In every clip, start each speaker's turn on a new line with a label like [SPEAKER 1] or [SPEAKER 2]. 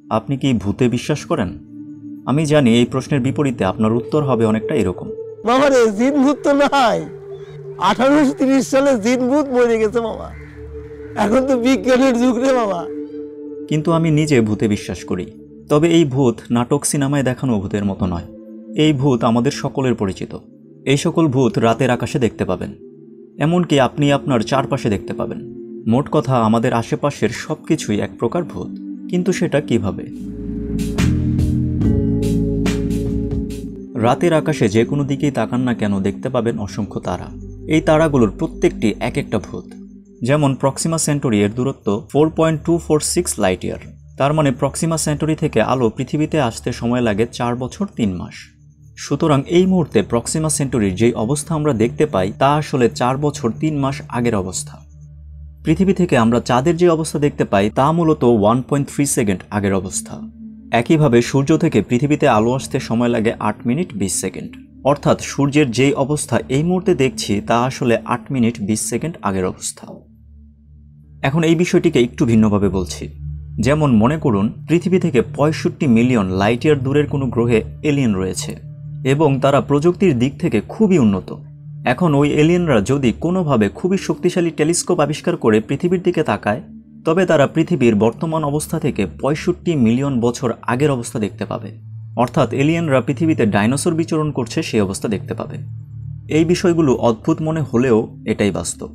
[SPEAKER 1] আপনি কি ভূতে বিশ্বাস করেন? আমি জানি এই প্রশ্নের বিপরীতে আপনার উত্তর হবে অনেকটা এরকম।
[SPEAKER 2] বাবা রে, জিন ভূত তো নাই। 1830 সালে জিন ভূত মরে গেছে বাবা। এখন তো বিজ্ঞানের যুগ রে বাবা।
[SPEAKER 1] কিন্তু আমি নিজে ভূতে বিশ্বাস করি। তবে এই ভূত নাটক সিনেমায় দেখানো ভূতের মতো নয়। এই ভূত আমাদের সকলের পরিচিত। এই সকল ভূত রাতের আকাশে দেখতে পাবেন, এমনকি আপনি আপনার চারপাশে দেখতে পাবেন। মোট কথা, আমাদের আশেপাশের সবকিছুই এক প্রকার ভূত। কিন্তু সেটা কিভাবে? রাতের আকাশে যে কোনো দিকেই তাকান না কেন দেখতে পাবেন অসংখ্য তারা। এই তারাগুলোর প্রত্যেকটি এক একটা ভূত। যেমন প্রক্সিমা সেন্টরি এর দূরত্ব 4.246 লাইট ইয়ার। তার মানে প্রক্সিমা সেন্টরি থেকে আলো পৃথিবীতে আসতে সময় লাগে 4 বছর 3 মাস। সুতরাং এই মুহূর্তে প্রক্সিমা সেন্টরির যেই অবস্থা আমরা দেখতে পাই তা আসলে 4 বছর 3 মাস আগের অবস্থা। পৃথিবী থেকে আমরা চাঁদের যে অবস্থা দেখতে পাই তা মূলত 1.3 সেকেন্ড আগের অবস্থা। একইভাবে সূর্য থেকে পৃথিবীতে আলো আসতে সময় লাগে 8 মিনিট 20 সেকেন্ড। অর্থাৎ সূর্যের যেই অবস্থা এই মুহূর্তে দেখছি তা আসলে 8 মিনিট 20 সেকেন্ড আগের অবস্থা। এখন এই বিষয়টিকে একটু ভিন্নভাবে বলছি। যেমন মনে করুন পৃথিবী থেকে 65 মিলিয়ন লাইট ইয়ার দূরের কোনো গ্রহে এলিয়েন রয়েছে এবং তারা প্রযুক্তির দিক থেকে খুবই উন্নত। এখন ওই এলিয়েনরা যদি কোনোভাবে খুবই শক্তিশালী টেলিস্কোপ আবিষ্কার করে পৃথিবীর দিকে তাকায়, তবে তারা পৃথিবীর বর্তমান অবস্থা থেকে 65 মিলিয়ন বছর আগের অবস্থা দেখতে পাবে। অর্থাৎ এলিয়েনরা পৃথিবীতে ডাইনোসর বিচরণ করছে সেই অবস্থা দেখতে পাবে। এই বিষয়গুলো অদ্ভুত মনে হলেও এটাই বাস্তব।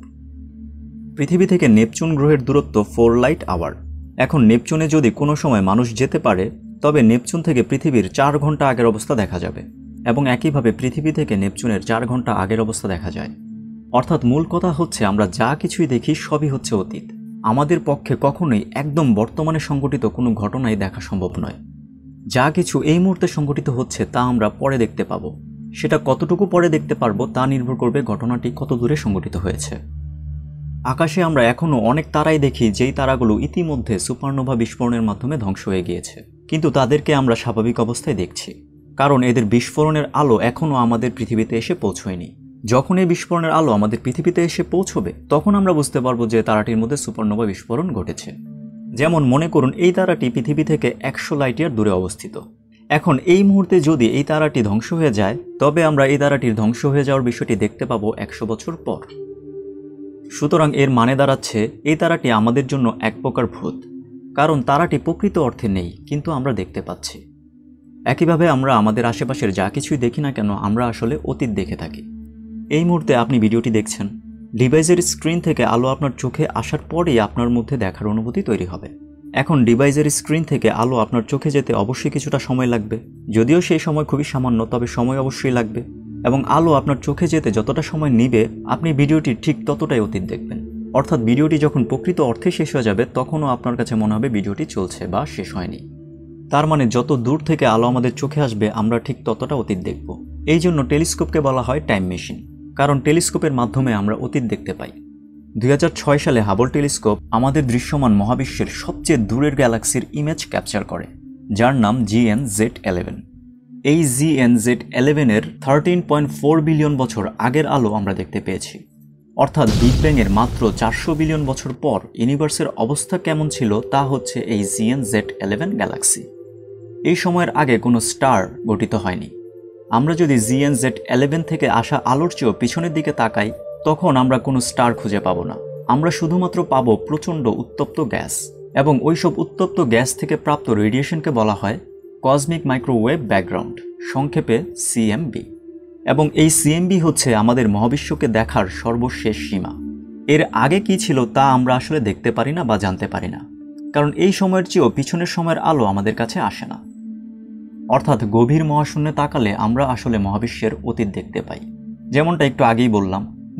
[SPEAKER 1] পৃথিবী থেকে নেপচুন গ্রহের দূরত্ব 4 লাইট আওয়ার। এখন নেপচুনে যদি কোনো সময় মানুষ যেতে পারে, তবে নেপচুন থেকে পৃথিবীর 4 ঘন্টা আগের অবস্থা দেখা যাবে এবং একইভাবে পৃথিবী থেকে নেপচুনের 4 ঘন্টা আগের অবস্থা দেখা যায়। অর্থাৎ মূল কথা হচ্ছে আমরা যা কিছুই দেখি সবই হচ্ছে অতীত। আমাদের পক্ষে কখনোই একদম বর্তমানে সংঘটিত কোনো ঘটনাই দেখা সম্ভব নয়। যা কিছু এই মুহূর্তে সংঘটিত হচ্ছে তা আমরা পরে দেখতে পাবো। সেটা কতটুকু পরে দেখতে পারবো তা নির্ভর করবে ঘটনাটি কত দূরে সংঘটিত হয়েছে। আকাশে আমরা এখনও অনেক তারাই দেখি যেই তারাগুলো ইতিমধ্যে সুপারনোভা বিস্ফোরণের মাধ্যমে ধ্বংস হয়ে গিয়েছে, কিন্তু তাদেরকে আমরা স্বাভাবিক অবস্থায় দেখছি, কারণ এদের বিস্ফোরণের আলো এখনও আমাদের পৃথিবীতে এসে পৌঁছয়নি। যখন এই বিস্ফোরণের আলো আমাদের পৃথিবীতে এসে পৌঁছবে তখন আমরা বুঝতে পারবো যে তারাটির মধ্যে সুপারনোভা বিস্ফোরণ ঘটেছে। যেমন মনে করুন এই তারাটি পৃথিবী থেকে 100 লাইট ইয়ার দূরে অবস্থিত। এখন এই মুহূর্তে যদি এই তারাটি ধ্বংস হয়ে যায়, তবে আমরা এই তারাটির ধ্বংস হয়ে যাওয়ার বিষয়টি দেখতে পাবো 100 বছর পর। সুতরাং এর মানে দাঁড়াচ্ছে এই তারাটি আমাদের জন্য এক প্রকার ভূত, কারণ তারাটি প্রকৃত অর্থে নেই কিন্তু আমরা দেখতে পাচ্ছি। একইভাবে আমরা আমাদের আশেপাশের যা কিছুই দেখি না কেন আমরা আসলে অতীত দেখে থাকি। এই মুহূর্তে আপনি ভিডিওটি দেখছেন, ডিভাইসের স্ক্রিন থেকে আলো আপনার চোখে আসার পরেই আপনার মধ্যে দেখার অনুভূতি তৈরি হবে। এখন ডিভাইসের স্ক্রিন থেকে আলো আপনার চোখে যেতে অবশ্যই কিছুটা সময় লাগবে, যদিও সেই সময় খুবই সামান্য, তবে সময় অবশ্যই লাগবে। এবং আলো আপনার চোখে যেতে যতটা সময় নিবে আপনি ভিডিওটি ঠিক ততটাই অতীত দেখবেন। অর্থাৎ ভিডিওটি যখন প্রকৃত অর্থে শেষ হয়ে যাবে তখনও আপনার কাছে মনে হবে ভিডিওটি চলছে বা শেষ হয়নি। তার মানে যত দূর থেকে আলো আমাদের চোখে আসবে আমরা ঠিক ততটা অতীত দেখব। এই জন্য টেলিস্কোপকে বলা হয় টাইম মেশিন, কারণ টেলিস্কোপের মাধ্যমে আমরা অতীত দেখতে পাই। 2006 সালে হাবল টেলিস্কোপ আমাদের দৃশ্যমান মহাবিশ্বের সবচেয়ে দূরের গ্যালাক্সির ইমেজ ক্যাপচার করে, যার নাম GNZ11। এই GNZ11 এর 13.4 বিলিয়ন বছর আগের আলো আমরা দেখতে পেয়েছি। অর্থাৎ বিগ ব্যাং এর মাত্র 400 বিলিয়ন বছর পর ইউনিভার্সের অবস্থা কেমন ছিল তা হচ্ছে এই GNZ11 গ্যালাক্সি। এই সময়ের আগে কোনো স্টার গঠিত হয়নি। আমরা যদি GNZ11 থেকে আসা আলোর চেয়েও পিছনের দিকে তাকাই তখন আমরা কোনো স্টার খুঁজে পাবো না। আমরা শুধুমাত্র পাবো প্রচণ্ড উত্তপ্ত গ্যাস, এবং ওইসব উত্তপ্ত গ্যাস থেকে প্রাপ্ত রেডিয়েশনকে বলা হয় কসমিক মাইক্রোওয়েভ ব্যাকগ্রাউন্ড, সংক্ষেপে CMB। এবং এই CMB হচ্ছে আমাদের মহাবিশ্বকে দেখার সর্বশেষ সীমা। এর আগে কি ছিল তা আমরা আসলে দেখতে পারি না বা জানতে পারি না, কারণ এই সময়ের চেয়েও পিছনের সময়ের আলো আমাদের কাছে আসে না। অর্থাৎ গভীর মহাশূন্যে তাকালে আমরা আসলে মহাবিশ্বের অতীত দেখতে পাই। যেমনটা একটু আগেই বললাম,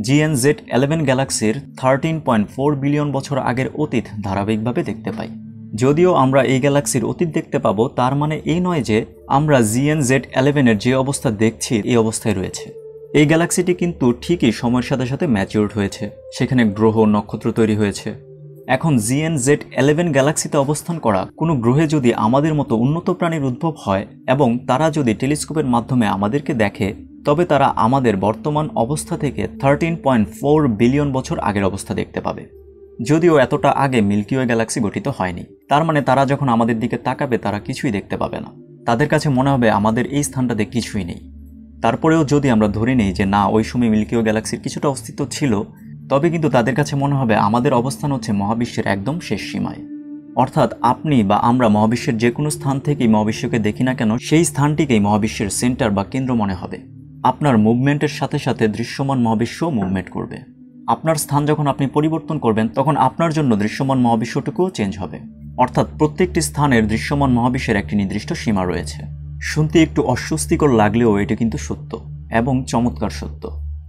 [SPEAKER 1] GNZ11 গ্যালাক্সির 13.4 বিলিয়ন বছর আগের অতীত ধারাবাহিকভাবে দেখতে পাই। যদিও আমরা এই গ্যালাক্সির অতীত দেখতে পাবো তার মানে এই নয় যে আমরা GNZ11 এর যে অবস্থা দেখছি এই অবস্থায় রয়েছে। এই গ্যালাক্সিটি কিন্তু ঠিকই সময়ের সাথে সাথে ম্যাচিউরড হয়েছে, সেখানে গ্রহ নক্ষত্র তৈরি হয়েছে। এখন GNZ11 গ্যালাক্সিতে অবস্থান করা কোনো গ্রহে যদি আমাদের মতো উন্নত প্রাণীর উদ্ভব হয় এবং তারা যদি টেলিস্কোপের মাধ্যমে আমাদেরকে দেখে, তবে তারা আমাদের বর্তমান অবস্থা থেকে 13.4 বিলিয়ন বছর আগের অবস্থা দেখতে পাবে। যদিও এতটা আগে মিল্কি ওয়ে গ্যালাক্সি গঠিত হয়নি। তার মানে তারা যখন আমাদের দিকে তাকাবে তারা কিছুই দেখতে পাবে না, তাদের কাছে মনে হবে আমাদের এই স্থানটাতে কিছুই নেই। তারপরেও যদি আমরা ধরে নিই যে না, ওই সময় মিল্কি ওয়ে গ্যালাক্সির কিছুটা অস্তিত্ব ছিল, তবে কিন্তু তাদের কাছে মনে হবে আমাদের অবস্থান হচ্ছে মহাবিশ্বের একদম শেষ সীমায়। অর্থাৎ আপনি বা আমরা মহাবিশ্বের যে কোনো স্থান থেকেই মহাবিশ্বকে দেখি না কেন, সেই স্থানটিকেই মহাবিশ্বের সেন্টার বা কেন্দ্র মনে হবে। আপনার মুভমেন্টের সাথে সাথে দৃশ্যমান মহাবিশ্বও মুভমেন্ট করবে। আপনার স্থান যখন আপনি পরিবর্তন করবেন তখন আপনার জন্য দৃশ্যমান মহাবিশ্বটুকুও চেঞ্জ হবে। অর্থাৎ প্রত্যেকটি স্থানের দৃশ্যমান মহাবিশ্বের একটি নির্দিষ্ট সীমা রয়েছে। শুনতে একটু অস্বস্তিকর লাগলেও এটি কিন্তু সত্য এবং চমৎকার সত্য।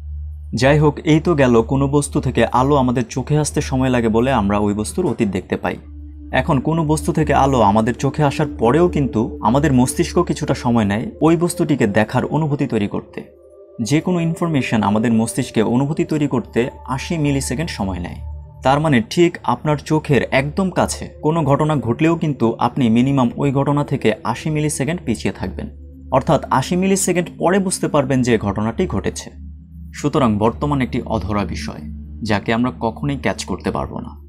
[SPEAKER 1] যাই হোক, এই তো গেল কোনো বস্তু থেকে আলো আমাদের চোখে আসতে সময় লাগে বলে আমরা ওই বস্তুর অতীত দেখতে পাই। এখন কোনো বস্তু থেকে আলো আমাদের চোখে আসার পরেও কিন্তু আমাদের মস্তিষ্ক কিছুটা সময় নেয় ওই বস্তুটিকে দেখার অনুভূতি তৈরি করতে। যে কোনো ইনফরমেশন আমাদের মস্তিষ্কে অনুভূতি তৈরি করতে 80 মিলি সেকেন্ড সময় নেয়। তার মানে ঠিক আপনার চোখের একদম কাছে কোনো ঘটনা ঘটলেও কিন্তু আপনি মিনিমাম ওই ঘটনা থেকে 80 মিলি সেকেন্ড পিছিয়ে থাকবেন। অর্থাৎ 80 মিলি সেকেন্ড পরে বুঝতে পারবেন যে ঘটনাটি ঘটেছে। সুতরাং বর্তমান একটি অধরা বিষয়, যাকে আমরা কখনোই ক্যাচ করতে পারবো না।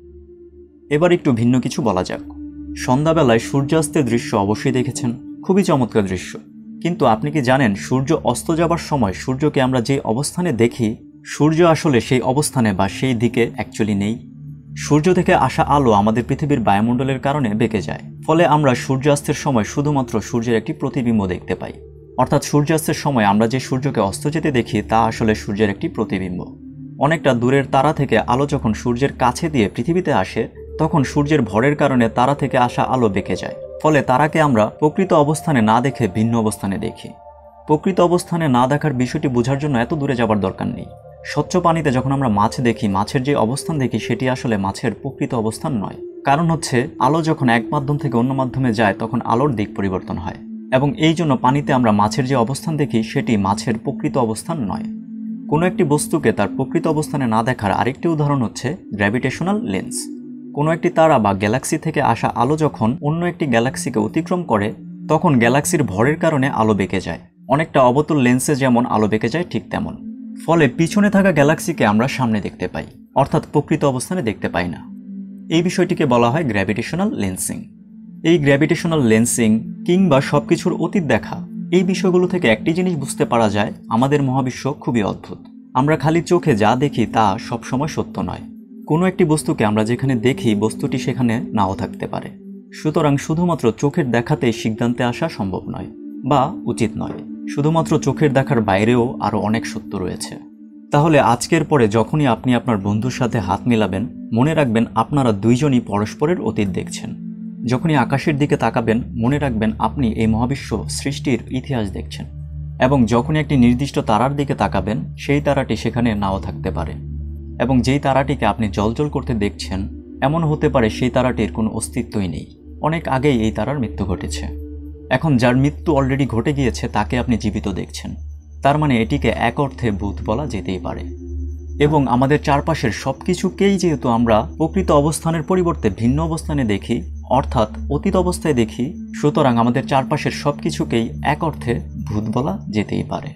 [SPEAKER 1] এবার একটু ভিন্ন কিছু বলা যাক। সন্ধ্যাবেলায় সূর্যাস্তের দৃশ্য অবশ্যই দেখেছেন, খুবই চমৎকার দৃশ্য। কিন্তু আপনি কি জানেন, সূর্য অস্ত যাবার সময় সূর্যকে আমরা যে অবস্থানে দেখি, সূর্য আসলে সেই অবস্থানে বা সেই দিকে অ্যাকচুয়ালি নেই। সূর্য থেকে আসা আলো আমাদের পৃথিবীর বায়ুমণ্ডলের কারণে বেঁকে যায়, ফলে আমরা সূর্যাস্তের সময় শুধুমাত্র সূর্যের একটি প্রতিবিম্ব দেখতে পাই। অর্থাৎ সূর্যাস্তের সময় আমরা যে সূর্যকে অস্ত যেতে দেখি তা আসলে সূর্যের একটি প্রতিবিম্ব। অনেকটা দূরের তারা থেকে আলো যখন সূর্যের কাছে দিয়ে পৃথিবীতে আসে, তখন সূর্যের ভরের কারণে তারা থেকে আসা আলো বেঁকে যায়, ফলে তারাকে আমরা প্রকৃত অবস্থানে না দেখে ভিন্ন অবস্থানে দেখি। প্রকৃত অবস্থানে না দেখার বিষয়টি বোঝার জন্য এত দূরে যাবার দরকার নেই। স্বচ্ছ পানিতে যখন আমরা মাছ দেখি, মাছের যে অবস্থান দেখি সেটি আসলে মাছের প্রকৃত অবস্থান নয়। কারণ হচ্ছে আলো যখন এক মাধ্যম থেকে অন্য মাধ্যমে যায় তখন আলোর দিক পরিবর্তন হয়, এবং এই জন্য পানিতে আমরা মাছের যে অবস্থান দেখি সেটি মাছের প্রকৃত অবস্থান নয়। কোনো একটি বস্তুকে তার প্রকৃত অবস্থানে না দেখার আরেকটি উদাহরণ হচ্ছে গ্র্যাভিটেশনাল লেন্স। কোনো একটি তারা বা গ্যালাক্সি থেকে আসা আলো যখন অন্য একটি গ্যালাক্সিকে অতিক্রম করে, তখন গ্যালাক্সির ভরের কারণে আলো বেঁকে যায়। অনেকটা অবতল লেন্সে যেমন আলো বেঁকে যায় ঠিক তেমন। ফলে পিছনে থাকা গ্যালাক্সিকে আমরা সামনে দেখতে পাই, অর্থাৎ প্রকৃত অবস্থানে দেখতে পাই না। এই বিষয়টিকে বলা হয় গ্র্যাভিটেশনাল লেন্সিং। এই গ্র্যাভিটেশনাল লেন্সিং কিংবা সবকিছুর অতীত দেখা, এই বিষয়গুলো থেকে একটি জিনিস বুঝতে পারা যায়, আমাদের মহাবিশ্ব খুবই অদ্ভুত। আমরা খালি চোখে যা দেখি তা সবসময় সত্য নয়। কোনো একটি বস্তুকে আমরা যেখানে দেখি বস্তুটি সেখানে নাও থাকতে পারে। সুতরাং শুধুমাত্র চোখের দেখাতেই সিদ্ধান্তে আসা সম্ভব নয় বা উচিত নয়। শুধুমাত্র চোখের দেখার বাইরেও আরও অনেক সত্য রয়েছে। তাহলে আজকের পরে যখনই আপনি আপনার বন্ধুর সাথে হাত মেলাবেন, মনে রাখবেন আপনারা দুইজনই পরস্পরের অতীত দেখছেন। যখনই আকাশের দিকে তাকাবেন, মনে রাখবেন আপনি এই মহাবিশ্ব সৃষ্টির ইতিহাস দেখছেন। এবং যখনই একটি নির্দিষ্ট তারার দিকে তাকাবেন, সেই তারাটি সেখানে নাও থাকতে পারে। এবং যেই তারাটিকে আপনি জ্বলজ্বল করতে দেখছেন, এমন হতে পারে সেই তারাটির কোনো অস্তিত্বই নেই, অনেক আগেই এই তারার মৃত্যু ঘটেছে। এখন যার মৃত্যু অলরেডি ঘটে গিয়েছে তাকে আপনি জীবিত দেখছেন। তার মানে এটিকে এক অর্থে ভূত বলা যেতেই পারে। এবং আমাদের চারপাশের সব কিছুকেই যেহেতু আমরা প্রকৃত অবস্থানের পরিবর্তে ভিন্ন অবস্থানে দেখি, অর্থাৎ অতীত অবস্থায় দেখি, সুতরাং আমাদের চারপাশের সব কিছুকেই এক অর্থে ভূত বলা যেতেই পারে।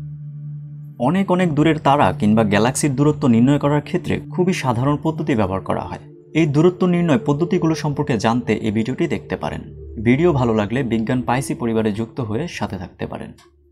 [SPEAKER 1] অনেক অনেক দূরের তারা কিংবা গ্যালাক্সির দূরত্ব নির্ণয় করার ক্ষেত্রে খুবই সাধারণ পদ্ধতি ব্যবহার করা হয়। এই দূরত্ব নির্ণয় পদ্ধতিগুলো সম্পর্কে জানতে এই ভিডিওটি দেখতে পারেন। ভিডিও ভালো লাগলে বিজ্ঞান পাইসি পরিবারে যুক্ত হয়ে সাথে থাকতে পারেন।